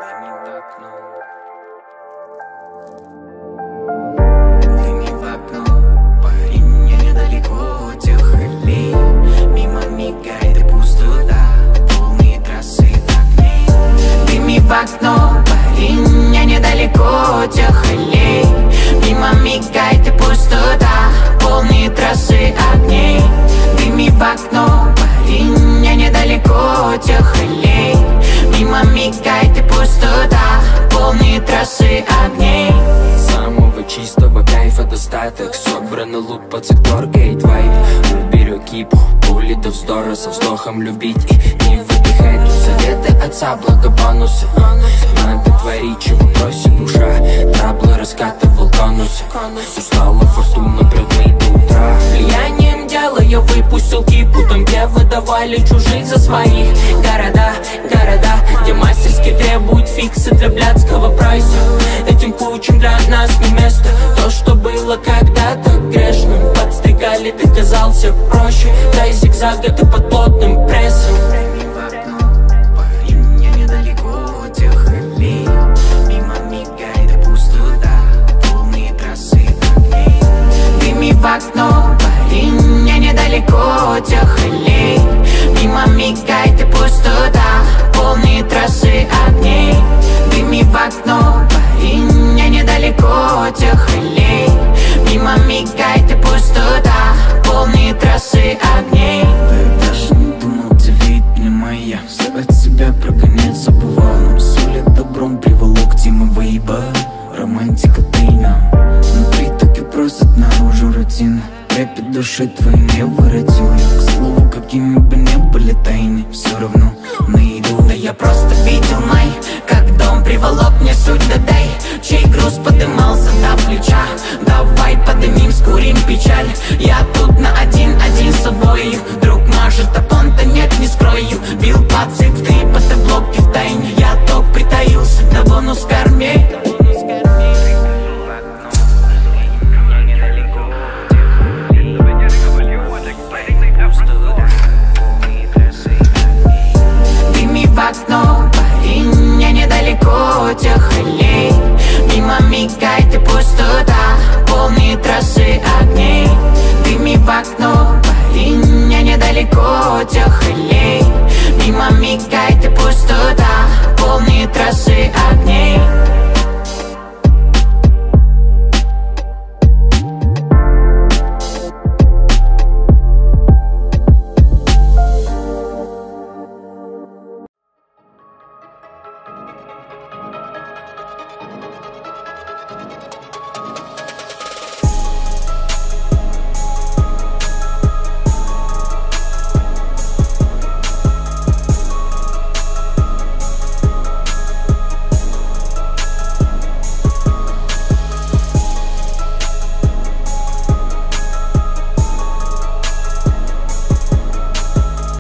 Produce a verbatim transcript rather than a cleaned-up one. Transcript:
Выми в окно, парень, я недалеко от тех аллей. Мимо мигает пустота, полные трассы огней. Выми в окно, парень, я недалеко от тех аллей. Мимо мигает пустота, полные трассы огней. Выми в окно, парень, я недалеко от тех аллей. Мимо мигает пустота, полные трассы огней. Самого чистого кайфа достаток, собранный лук под сектор гейтвайп. Уберу кипу, пули до вздора, со вздохом любить и не выдыхать. Тут советы отца, благо бонусы. Надо творить, чего просит душа. Траблы раскатывал конусы. Устала фортуна, прыгай до утра. Влиянием дела я выпустил кипу, там, где выдавали чужих за своих. Города, города, где мастерски требуют фиксы для блядского прайса. Этим кучам для нас не место. То, что было когда-то грешным, подстригали, ты казался проще. Да и зигзага ты под плотным прессом. Прыгни в окно, парень, я недалеко от тех аллей. Мимо мигает пустота, полные трассы огней. Выми в окно, парень, я недалеко от тех аллей. Мимо мигает пустота, полные трассы огней. Выми в окно, парень, я недалеко от тех аллей. Мимо мигает пустота, полные трассы огней. Да я даже не думал, ты ведь не моя. От себя прогонять забывал, нам солит добром приволок Тима Вейба. Романтика тайна, внутри так и просят наружу рутина. Рэпит души твоим